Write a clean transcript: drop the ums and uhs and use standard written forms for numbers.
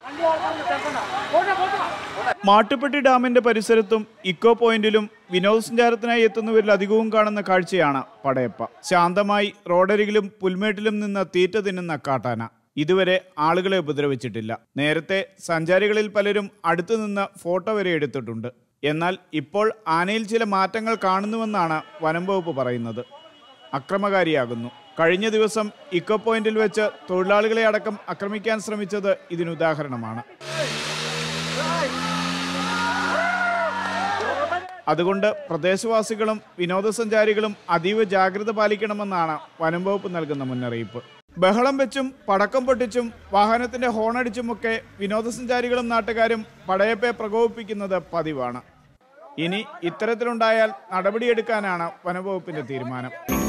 മാട്ടുപ്പെട്ടി ഡാമിന്റെ പരിസരത്തും ഇക്കോ പോയിന്റിലും വിനോദസഞ്ചാരത്തിനായി എത്തുന്നവരിൽ അധികവും കാണുന്ന കാഴ്ചയാണ് പടയപ്പ. ശാന്തമായി റോഡരികിലും പുൽമേട്ടിലും നിന്ന് തീറ്റ തിന്നുന്ന കാട്ടാന. ഇതുവരെ ആളുകളെ ഉപദ്രവിച്ചിട്ടില്ല. നേരത്തെ സഞ്ചാരികളിൽ പലരും അടുത്തുനിന്ന് ഫോട്ടോ വരെ എടുത്തിട്ടുണ്ട്. എന്നാൽ ഇപ്പോൾ ആനയിൽ ചില മാറ്റങ്ങൾ കാണുന്നുവെന്നാണ് വനം വകുപ്പ് പറയുന്നത്. അക്രമകാരിയാകുന്നു. കഴിഞ്ഞ ദിവസം ഇക്കോ പോയിന്റിൽ വെച്ച് തൊഴിലാളികളെ അടക്കം ആക്രമിക്കാൻ ശ്രമിച്ചത് ഇതിനുദാഹരണമാണ്. അതുകൊണ്ട് പ്രദേശവാസികളും വിനോദസഞ്ചാരികളും അതീവ ജാഗ്രത പാലിക്കണമെന്നാണ് വനം വകുപ്പ് നൽകുന്ന മുന്നറിയിപ്പ്. ബഹളം വെച്ചും പടക്കം പൊട്ടിച്ചും വാഹനത്തിന്റെ ഹോണടിച്ചുമൊക്കെ വിനോദസഞ്ചാരികളും നാട്ടുകാരും പടയപ്പയെ പ്രകോപിപ്പിക്കുന്നത് പതിവാണ്. ഇനി ഇത്തരത്തിലുണ്ടായാൽ നടപടിയെടുക്കാനാണ് വനം വകുപ്പിന്റെ തീരുമാനം.